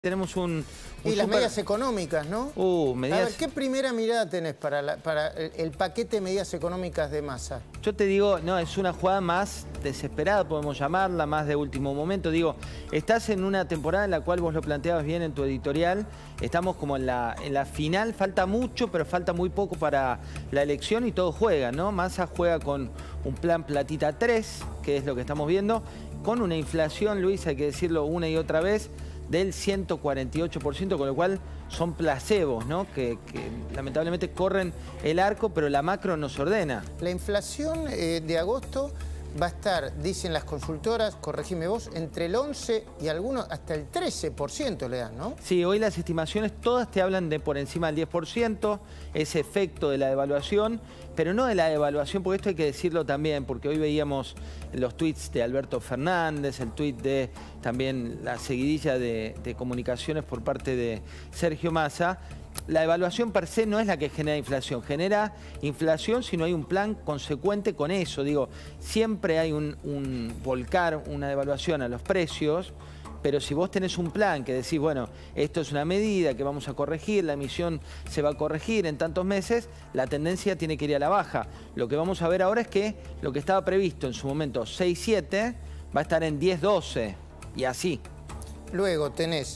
Tenemos un y las medidas económicas, ¿no? Medidas... A ver, ¿qué primera mirada tenés para el paquete de medidas económicas de Massa? Yo te digo, no, es una jugada más desesperada, podemos llamarla, más de último momento. Digo, estás en una temporada en la cual vos lo planteabas bien en tu editorial. Estamos como en la final, falta mucho, pero falta muy poco para la elección y todo juega, ¿no? Massa juega con un plan platita 3, que es lo que estamos viendo, con una inflación, Luis, hay que decirlo una y otra vez, del 148%, con lo cual son placebos, ¿no? Que lamentablemente corren el arco, pero la macro nos ordena. La inflación de agosto va a estar, dicen las consultoras, corregime vos, entre el 11 y algunos hasta el 13% le dan, ¿no? Sí, hoy las estimaciones todas te hablan de por encima del 10%, ese efecto de la devaluación, pero no de la devaluación, porque esto hay que decirlo también, porque hoy veíamos los tweets de Alberto Fernández, el tweet de también la seguidilla de comunicaciones por parte de Sergio Massa. La devaluación per se no es la que genera inflación si no hay un plan consecuente con eso. Digo, siempre hay un volcar, una devaluación a los precios, pero si vos tenés un plan que decís, bueno, esto es una medida que vamos a corregir, la emisión se va a corregir en tantos meses, la tendencia tiene que ir a la baja. Lo que vamos a ver ahora es que lo que estaba previsto en su momento 6,7 va a estar en 10,12 y así. Luego tenés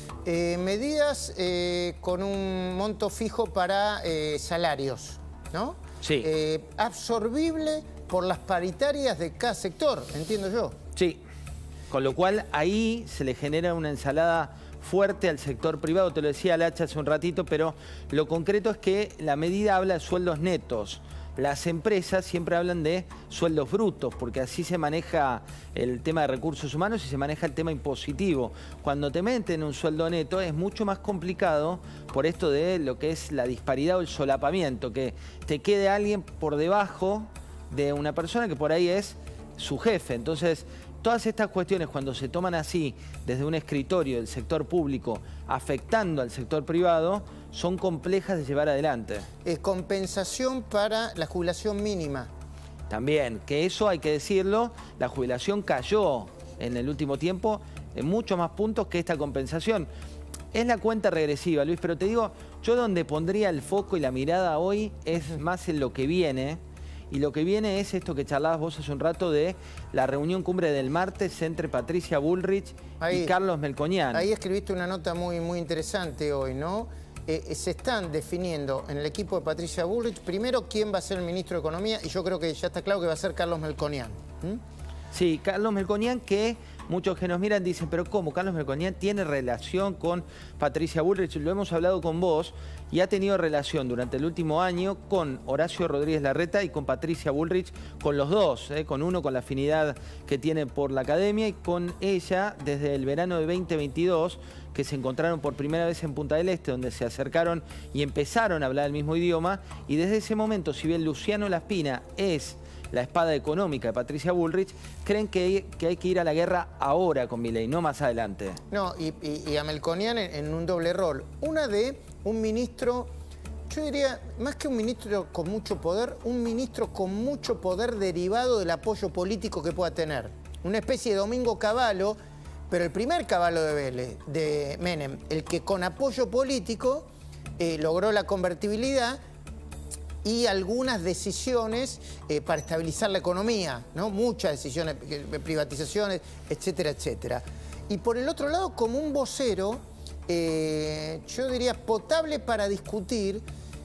medidas con un monto fijo para salarios, ¿no? Sí. Absorbible por las paritarias de cada sector, entiendo yo. Sí. Con lo cual ahí se le genera una ensalada fuerte al sector privado, te lo decía Lacha hace un ratito, pero lo concreto es que la medida habla de sueldos netos. Las empresas siempre hablan de sueldos brutos, porque así se maneja el tema de recursos humanos y se maneja el tema impositivo. Cuando te meten un sueldo neto es mucho más complicado por esto de lo que es la disparidad o el solapamiento, que te quede alguien por debajo de una persona que por ahí es su jefe. Entonces, todas estas cuestiones cuando se toman así desde un escritorio del sector público afectando al sector privado son complejas de llevar adelante. Compensación para la jubilación mínima. También, que eso hay que decirlo, la jubilación cayó en el último tiempo en muchos más puntos que esta compensación. Es la cuenta regresiva, Luis, pero te digo, yo donde pondría el foco y la mirada hoy es más en lo que viene. Y lo que viene es esto que charlabas vos hace un rato de la reunión cumbre del martes entre Patricia Bullrich y Carlos Melconian. Ahí escribiste una nota muy interesante hoy, ¿no? Se están definiendo en el equipo de Patricia Bullrich, primero, quién va a ser el ministro de Economía, y yo creo que ya está claro que va a ser Carlos Melconian. Sí, Carlos Melconian, que muchos que nos miran dicen, pero ¿cómo? Carlos Melconian tiene relación con Patricia Bullrich, lo hemos hablado con vos, y ha tenido relación durante el último año con Horacio Rodríguez Larreta y con Patricia Bullrich, con los dos, con uno con la afinidad que tiene por la academia y con ella desde el verano de 2022, que se encontraron por primera vez en Punta del Este, donde se acercaron y empezaron a hablar el mismo idioma, y desde ese momento, si bien Luciano Laspina es la espada económica de Patricia Bullrich, creen que hay que ir a la guerra ahora con Milei, no más adelante. No, y a Melconian en un doble rol. Una de un ministro, yo diría, más que un ministro con mucho poder, un ministro con mucho poder derivado del apoyo político que pueda tener. Una especie de Domingo Cavallo, pero el primer Cavallo de Vélez, de Menem, el que con apoyo político logró la convertibilidad y algunas decisiones para estabilizar la economía, ¿no? Muchas decisiones, privatizaciones, etcétera, etcétera. Y por el otro lado, como un vocero, yo diría potable para discutir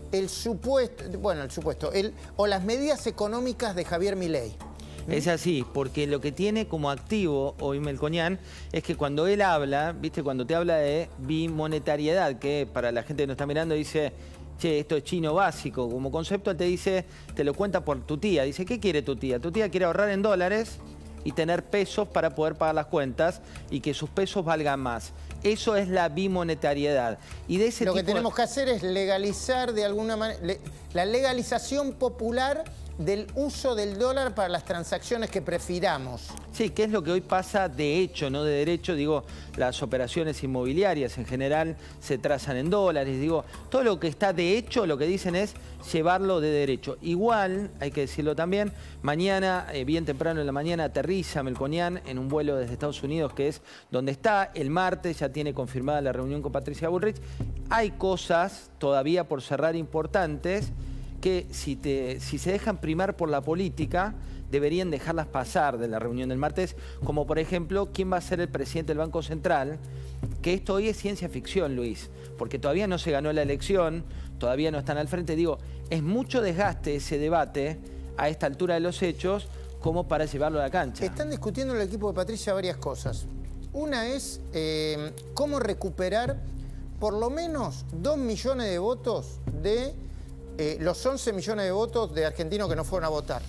o las medidas económicas de Javier Milei. Es así, porque lo que tiene como activo hoy Melconian es que cuando él habla, ¿viste? Cuando te habla de bimonetariedad, que para la gente que nos está mirando dice, che, esto es chino básico, como concepto él te dice, te lo cuenta por tu tía. Dice, ¿qué quiere tu tía? Tu tía quiere ahorrar en dólares y tener pesos para poder pagar las cuentas y que sus pesos valgan más. Eso es la bimonetariedad. Y de ese Lo que tenemos que hacer es legalizar de alguna manera, la legalización popular del uso del dólar para las transacciones que prefiramos. Sí, que es lo que hoy pasa de hecho, no de derecho. Digo, las operaciones inmobiliarias en general se trazan en dólares. Digo, todo lo que está de hecho, lo que dicen es llevarlo de derecho. Igual, hay que decirlo también, mañana, bien temprano en la mañana, aterriza Melconian en un vuelo desde Estados Unidos, que es donde está. El martes ya tiene confirmada la reunión con Patricia Bullrich. Hay cosas todavía por cerrar importantes que si se dejan primar por la política, deberían dejarlas pasar de la reunión del martes, como por ejemplo, quién va a ser el presidente del Banco Central, que esto hoy es ciencia ficción, Luis, porque todavía no se ganó la elección, todavía no están al frente. Digo, es mucho desgaste ese debate a esta altura de los hechos como para llevarlo a la cancha. Están discutiendo en el equipo de Patricia varias cosas. Una es cómo recuperar por lo menos 2 millones de votos de los 11 millones de votos de argentinos que no fueron a votar.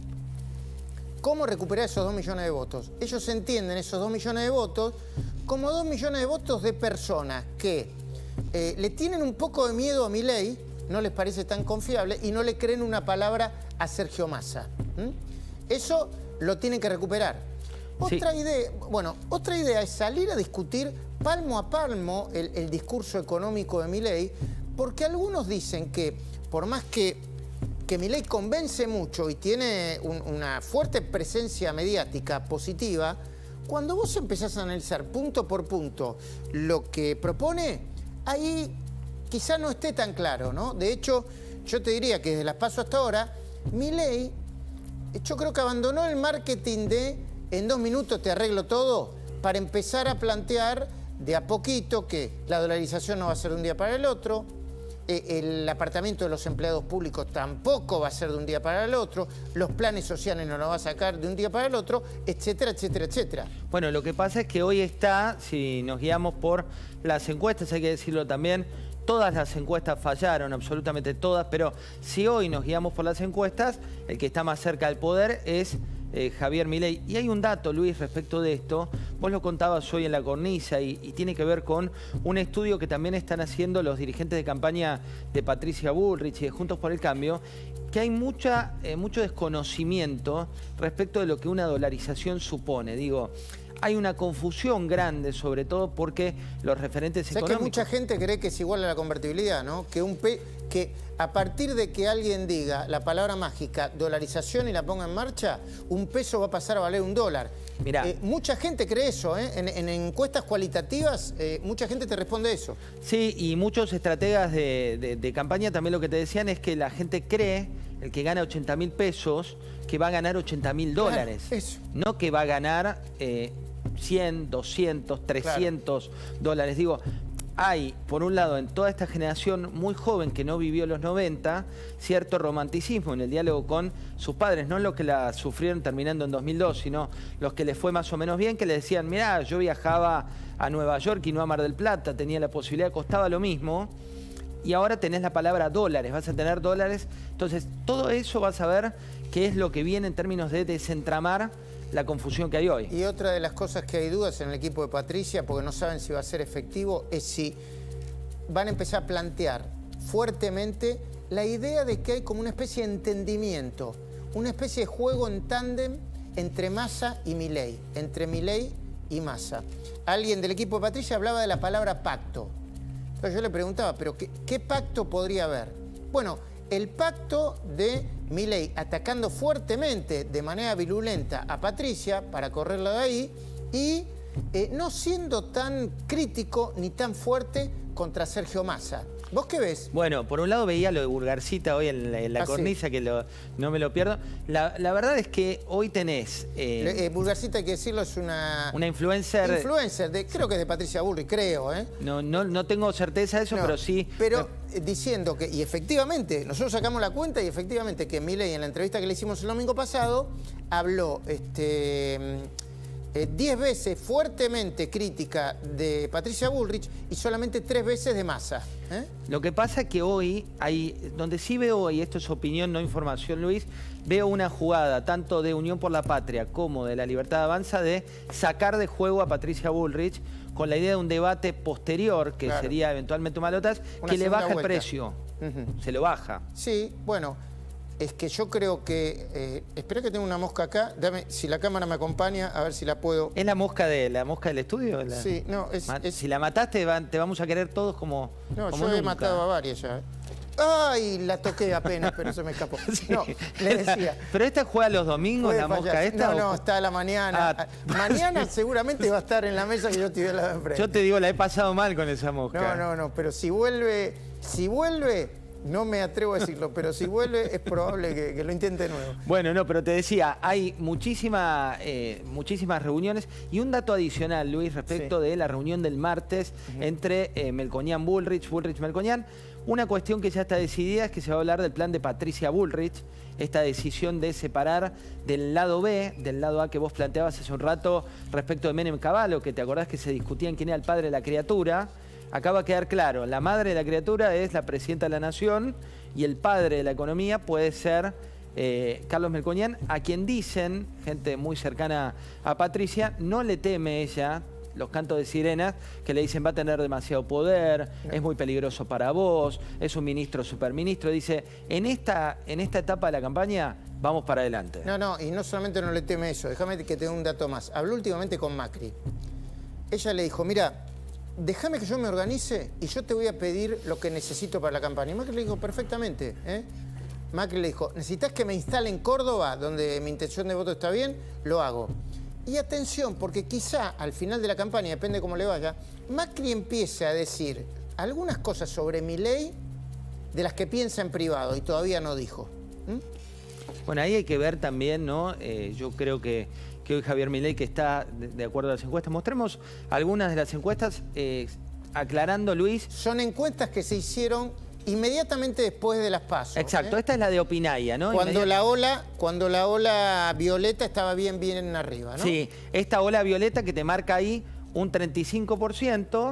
¿Cómo recuperar esos 2 millones de votos? Ellos entienden esos 2 millones de votos como 2 millones de votos de personas que le tienen un poco de miedo a Milei, no les parece tan confiable y no le creen una palabra a Sergio Massa. Eso lo tienen que recuperar. Otra idea es salir a discutir palmo a palmo el discurso económico de Milei, porque algunos dicen que por más que Milei convence mucho y tiene una fuerte presencia mediática positiva, cuando vos empezás a analizar punto por punto lo que propone, ahí quizá no esté tan claro, ¿no? De hecho, yo te diría que desde las PASO hasta ahora, Milei, yo creo que abandonó el marketing de en 2 minutos te arreglo todo para empezar a plantear de a poquito que la dolarización no va a ser de un día para el otro, el apartamento de los empleados públicos tampoco va a ser de un día para el otro, los planes sociales no los va a sacar de un día para el otro, etcétera, etcétera, etcétera. Bueno, lo que pasa es que hoy está, si nos guiamos por las encuestas, hay que decirlo también, todas las encuestas fallaron, absolutamente todas, pero si hoy nos guiamos por las encuestas, el que está más cerca del poder es Javier Milei. Y hay un dato, Luis, respecto de esto, vos lo contabas hoy en la cornisa y tiene que ver con un estudio que también están haciendo los dirigentes de campaña de Patricia Bullrich y de Juntos por el Cambio, que hay mucho desconocimiento respecto de lo que una dolarización supone. Digo, hay una confusión grande, sobre todo porque los referentes económicos... que mucha gente cree que es igual a la convertibilidad, ¿no? Que a partir de que alguien diga la palabra mágica dolarización y la ponga en marcha, un peso va a pasar a valer $1. Mirá. Mucha gente cree eso, ¿eh? En encuestas cualitativas, mucha gente te responde eso. Sí, y muchos estrategas de campaña también lo que te decían es que la gente cree, el que gana 80.000 pesos, que va a ganar $80.000. Claro, eso. No que va a ganar 100, 200, 300 dólares. Digo, hay, por un lado, en toda esta generación muy joven que no vivió los 90, cierto romanticismo en el diálogo con sus padres, no los que la sufrieron terminando en 2002, sino los que les fue más o menos bien, que le decían, mirá, yo viajaba a Nueva York y no a Mar del Plata, tenía la posibilidad, costaba lo mismo, y ahora tenés la palabra dólares, vas a tener dólares. Entonces, todo eso vas a ver qué es lo que viene en términos de desentramar la confusión que hay hoy. Y otra de las cosas que hay dudas en el equipo de Patricia, porque no saben si va a ser efectivo, es si van a empezar a plantear fuertemente la idea de que hay como una especie de entendimiento, una especie de juego en tándem entre Massa y Milei, entre Milei y Massa. Alguien del equipo de Patricia hablaba de la palabra pacto. Entonces yo le preguntaba, ¿pero qué pacto podría haber? Bueno, el pacto de Milei atacando fuertemente, de manera virulenta, a Patricia para correrla de ahí y no siendo tan crítico ni tan fuerte contra Sergio Massa. ¿Vos qué ves? Bueno, por un lado veía lo de Burgarcita hoy en la cornisa, sí, que no me lo pierdo. La verdad es que hoy tenés... Burgarcita, hay que decirlo, es una influencer... Influencer, creo que es de Patricia Bullrich, creo, ¿eh? No tengo certeza de eso, no, pero sí... Pero diciendo que, y efectivamente, nosotros sacamos la cuenta y efectivamente que Milei, en la entrevista que le hicimos el domingo pasado, habló 10 veces fuertemente crítica de Patricia Bullrich y solamente 3 veces de Massa. Lo que pasa es que hoy, donde sí veo, y esto es opinión, no información, Luis, veo una jugada tanto de Unión por la Patria como de la Libertad Avanza de sacar de juego a Patricia Bullrich con la idea de un debate posterior, que claro, sería eventualmente un malotas, que le baja el precio. Se lo baja. Sí, bueno, es que yo creo que... espera que tengo una mosca acá. Dame, si la cámara me acompaña, a ver si la puedo... ¿Es la mosca del estudio? Sí, no, es... Si la mataste, te vamos a querer todos como No, como yo nunca. he matado a varias ya. ¡Ay! La toqué apenas, pero se me escapó. Sí. No, le decía... ¿Pero esta juega los domingos, la fallar. mosca esta? No, está a la mañana. Ah. Mañana seguramente va a estar en la mesa que yo estoy al lado de enfrente. Yo te digo, la he pasado mal con esa mosca. No, pero si vuelve, no me atrevo a decirlo, pero si vuelve es probable que lo intente de nuevo. Bueno, no, pero te decía, hay muchísimas reuniones y un dato adicional, Luis, respecto de la reunión del martes entre Melconian-Bullrich, Bullrich-Melconian. Una cuestión que ya está decidida es que se va a hablar del plan de Patricia Bullrich, esta decisión de separar del lado B, del lado A que vos planteabas hace un rato respecto de Menem Cavallo, que te acordás que se discutían quién era el padre de la criatura. Acaba de quedar claro, la madre de la criatura es la presidenta de la Nación y el padre de la economía puede ser Carlos Melconian, a quien dicen, gente muy cercana a Patricia, no le teme ella los cantos de sirenas que le dicen va a tener demasiado poder, es muy peligroso para vos, es un ministro superministro. Dice, en esta etapa de la campaña vamos para adelante. No, y no solamente no le teme eso, déjame que te dé un dato más. Habló últimamente con Macri. Ella le dijo, mira, déjame que yo me organice y yo te voy a pedir lo que necesito para la campaña. Y Macri le dijo, perfectamente. Macri le dijo, ¿necesitas que me instale en Córdoba, donde mi intención de voto está bien? Lo hago. Y atención, porque quizá al final de la campaña, depende cómo le vaya, Macri empiece a decir algunas cosas sobre Milei de las que piensa en privado y todavía no dijo. Bueno, ahí hay que ver también, ¿no? Yo creo que hoy Javier Milei, que está de acuerdo a las encuestas, mostremos algunas de las encuestas, aclarando, Luis. Son encuestas que se hicieron inmediatamente después de las PASO. Exacto, esta es la de Opinaya, ¿no? Cuando la ola violeta estaba bien arriba, ¿no? Sí, esta ola violeta que te marca ahí un 35%,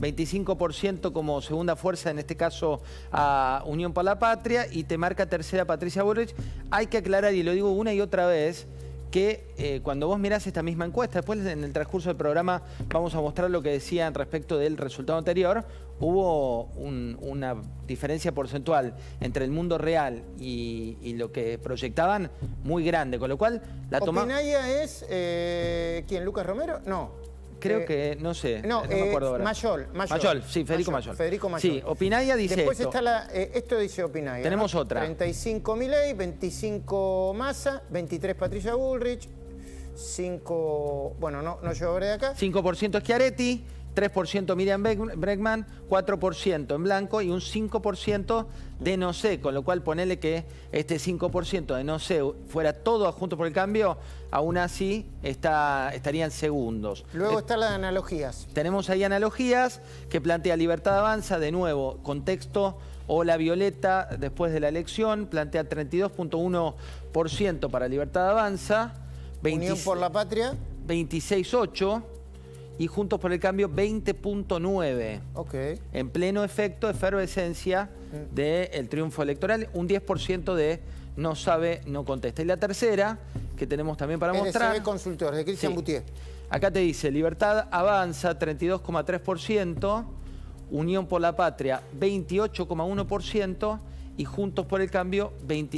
25% como segunda fuerza, en este caso a Unión por la Patria, y te marca tercera Patricia Bullrich. Hay que aclarar, y lo digo una y otra vez, que cuando vos mirás esta misma encuesta, después en el transcurso del programa vamos a mostrar lo que decían respecto del resultado anterior, hubo una diferencia porcentual entre el mundo real y lo que proyectaban muy grande, con lo cual la tomamos... ¿Opinaya es ¿quién? ¿Lucas Romero? No. Creo que, no sé, no me acuerdo ahora. Mayol, sí, Federico Mayol. Federico Mayol. Sí, Opinaya dice Después esto. está esto dice Opinaya. Tenemos otra. 35 Milei, 25 Massa, 23 Patricia Bullrich, 5... Bueno, no llevaré de acá. 5% Schiaretti, 3% Miriam Bregman, 4% en blanco y un 5% de no sé, con lo cual ponele que este 5% de no sé fuera todo junto por el cambio, aún así estarían segundos. Luego está la de analogías. Tenemos ahí analogías que plantea Libertad Avanza, de nuevo, contexto ola violeta después de la elección, plantea 32.1% para Libertad Avanza, Unión por la Patria, 26.8%. Y Juntos por el Cambio 20.9. Ok. En pleno efecto, efervescencia del triunfo electoral, un 10% de no sabe, no contesta. Y la tercera, que tenemos también para mostrar... LCB Consultor, de Cristian Boutier. Acá te dice, Libertad Avanza 32.3%, Unión por la Patria 28.1% y Juntos por el Cambio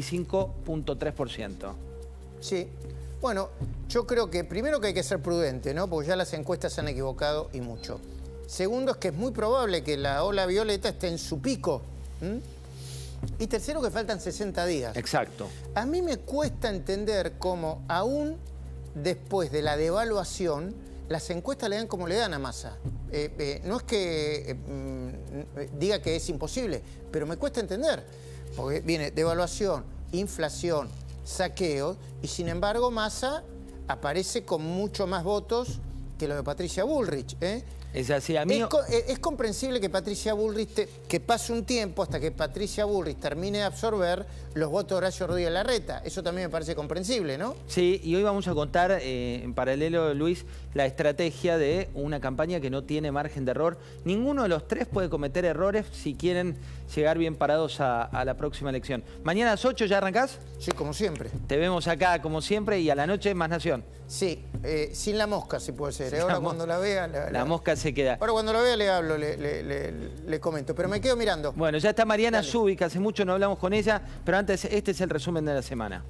25.3%. Sí. Bueno, yo creo que primero que hay que ser prudente, ¿no? Porque ya las encuestas se han equivocado y mucho. Segundo, es que es muy probable que la ola violeta esté en su pico. Y tercero, que faltan 60 días. Exacto. A mí me cuesta entender cómo, aún después de la devaluación, las encuestas le dan como le dan a Massa. No es que diga que es imposible, pero me cuesta entender. Porque viene devaluación, inflación, saqueos, y sin embargo Massa aparece con mucho más votos que lo de Patricia Bullrich. Es así, a mí... Es comprensible que Patricia Bullrich, que pase un tiempo hasta que Patricia Bullrich termine de absorber los votos de Horacio Rodríguez Larreta. Eso también me parece comprensible, ¿no? Sí, y hoy vamos a contar, en paralelo, Luis, la estrategia de una campaña que no tiene margen de error. Ninguno de los tres puede cometer errores si quieren llegar bien parados a la próxima elección. Mañana a las 8, ¿ya arrancás? Sí, como siempre. Te vemos acá, como siempre, y a la noche Más Nación. Sí, sin la mosca, si puede ser. Ahora cuando la vea... La mosca se queda. Ahora cuando lo vea le hablo, le comento, pero me quedo mirando. Bueno, ya está Mariana Dale. Zubi, que hace mucho no hablamos con ella, pero antes este es el resumen de la semana.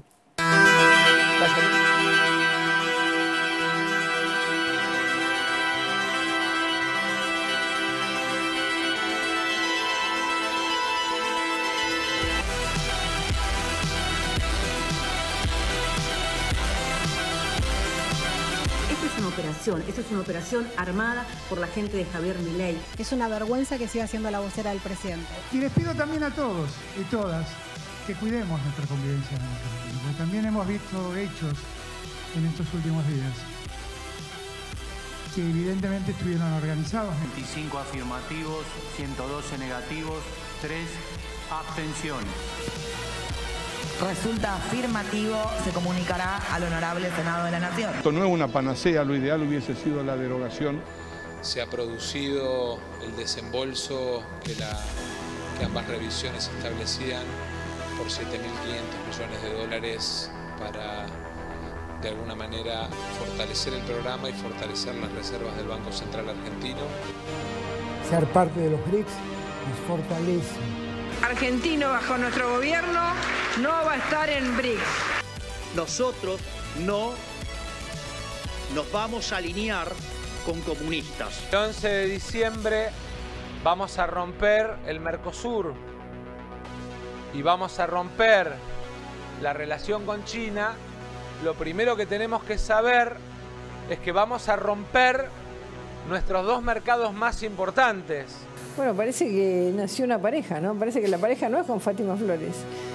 Esto es una operación armada por la gente de Javier Milei. Es una vergüenza que siga siendo la vocera del presidente. Y les pido también a todos y todas que cuidemos nuestra convivencia democrática, porque también hemos visto hechos en estos últimos días que evidentemente estuvieron organizados. 25 afirmativos, 112 negativos, 3 abstenciones. Resulta afirmativo, se comunicará al Honorable Senado de la Nación. Esto no es una panacea, lo ideal hubiese sido la derogación. Se ha producido el desembolso que ambas revisiones establecían por 7.500 millones de dólares para, de alguna manera, fortalecer el programa y fortalecer las reservas del Banco Central Argentino. Ser parte de los BRICS nos fortalece. Argentino bajo nuestro gobierno no va a estar en BRICS. Nosotros no nos vamos a alinear con comunistas. El 11 de diciembre vamos a romper el Mercosur y vamos a romper la relación con China. Lo primero que tenemos que saber es que vamos a romper nuestros dos mercados más importantes. Bueno, parece que nació una pareja, ¿no? Parece que la pareja no es con Fátima Flores.